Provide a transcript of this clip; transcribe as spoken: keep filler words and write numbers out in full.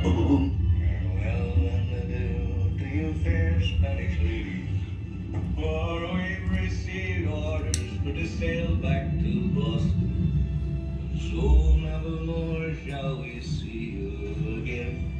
Farewell and adieu to you fair Spanish ladies. For we've received orders for to sail back to Boston. So never more shall we see you again.